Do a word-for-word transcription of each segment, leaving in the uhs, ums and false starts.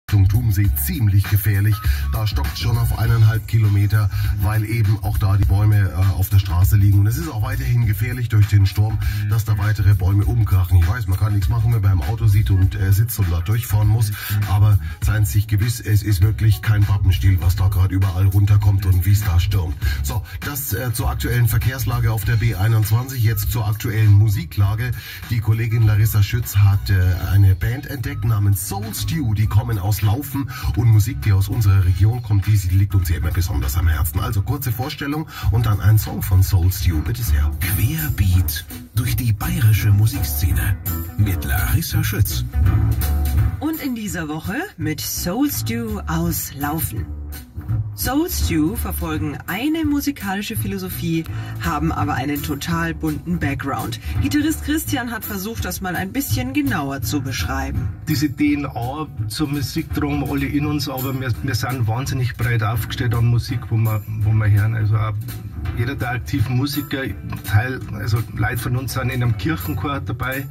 Tumsee ziemlich gefährlich. Da stockt schon auf eineinhalb Kilometer, weil eben auch da die Bäume äh, auf der Straße liegen. Und es ist auch weiterhin gefährlich durch den Sturm, dass da weitere Bäume umkrachen. Ich weiß, man kann nichts machen, wenn man im Auto sieht und äh, sitzt und da durchfahren muss. Aber seien Sie sich gewiss, es ist wirklich kein Pappenstiel, was da gerade überall runterkommt und wie es da stürmt. So, das äh, zur aktuellen Verkehrslage auf der B einundzwanzig. Jetzt zur aktuellen Musiklage. Die Kollegin Larissa Schütz hat äh, eine Band entdeckt namens Soul Stew. Die kommen aus Laufen und Musik, die aus unserer Region kommt, die, die liegt uns ja immer besonders am Herzen. Also kurze Vorstellung und dann ein Song von Soul Stew. Bitte sehr. Querbeat durch die bayerische Musikszene mit Larissa Schütz. Und in dieser Woche mit Soul Stew aus Laufen. Soul Stew verfolgen eine musikalische Philosophie, haben aber einen total bunten Background. Gitarrist Christian hat versucht, das mal ein bisschen genauer zu beschreiben. Diese D N A zur Musik tragen wir alle in uns, aber wir, wir sind wahnsinnig breit aufgestellt an Musik, wo wir, wo wir hören. Also auch jeder der aktiven Musiker, Teil, also Leute von uns sind in einem Kirchenchor dabei.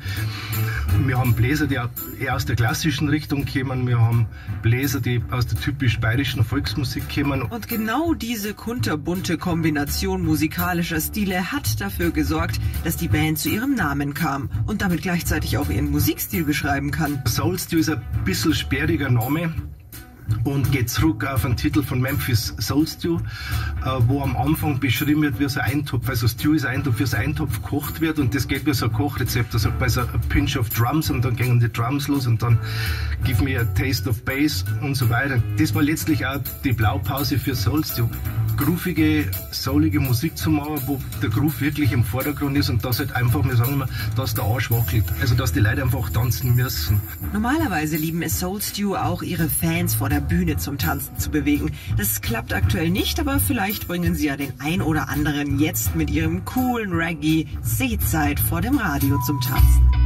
Wir haben Bläser, die eher aus der klassischen Richtung kommen. Wir haben Bläser, die aus der typisch bayerischen Volksmusik kommen. Und genau diese kunterbunte Kombination musikalischer Stile hat dafür gesorgt, dass die Band zu ihrem Namen kam und damit gleichzeitig auch ihren Musikstil beschreiben kann. Soul Stew ist ein bisschen sperriger Name und geht zurück auf einen Titel von Memphis Soul Stew, wo am Anfang beschrieben wird, wie so ein Eintopf, also Stew ist ein Eintopf, wie so ein Eintopf gekocht wird, und das geht wie so ein Kochrezept, also bei so a pinch of drums, und dann gehen die Drums los und dann give me a taste of bass und so weiter. Das war letztlich auch die Blaupause für Soul Stew. Groovige, soulige Musik zu machen, wo der Groove wirklich im Vordergrund ist und das halt einfach, wir sagen immer, dass der Arsch wackelt. Also, dass die Leute einfach tanzen müssen. Normalerweise lieben es Soul Stew auch, ihre Fans vor der Bühne zum Tanzen zu bewegen. Das klappt aktuell nicht, aber vielleicht bringen sie ja den ein oder anderen jetzt mit ihrem coolen Reggae Seezeit vor dem Radio zum Tanzen.